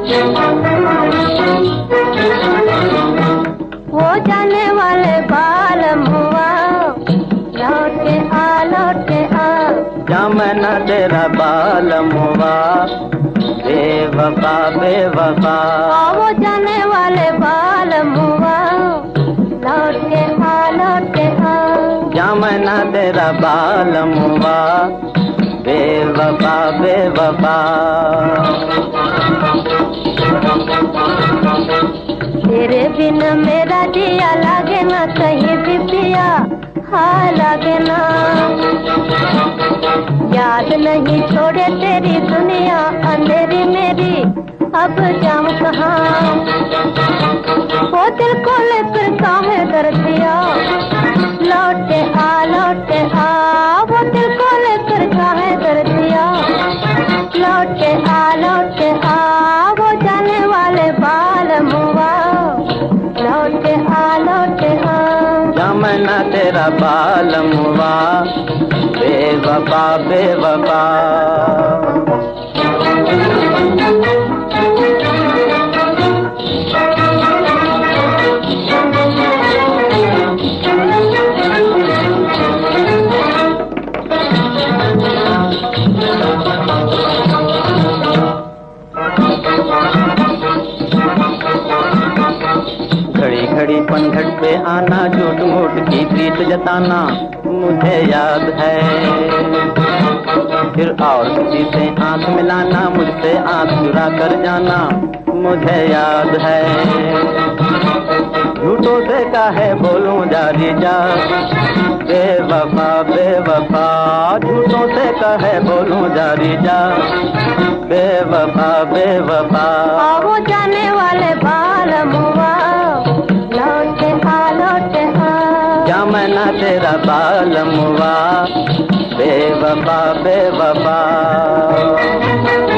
वो जाने वाले बालमुआ लौट के आ लौट के आ। जमाना तेरा बालमुआ बेवफा बेवफा। वो जाने वाले बालमुआ लौट के आ लौट के आ। जमाना तेरा बालमुआ बेवफा बेवफा। तेरे बिन मेरा दिया लागे ना कहीं भी पिया, हाँ लागे ना। याद नहीं छोड़े तेरी दुनिया अंधेरी मेरी, अब जाऊं कहाँ। वो दिल को लेकर काहे कर दिया, लौटे आ लौटे आ। वो दिल को लेकर काहे कर दिया, लौटे आ लौटे आ। वो जाने वाले बालमुआ लौटे आ लौटे आ। जमाना तेरा बालमुआ बेवफा बेवफा। घड़ी घड़ी पनघट पे आना, झूठ मूठ की प्रीत जताना मुझे याद है। फिर और किसी से आंख मिलाना, मुझसे आंख चुरा कर जाना मुझे याद है। झूठों से काहे बोलूं जारी जा, बेवफा बेवफा। झूठों से काहे बोलूं जारी जा, बेवफा बेवफा। वो जाने वाले बालमुआ लौटे आ लौटे आ। जमाना तेरा बालमुआ बेवफा बेवफा।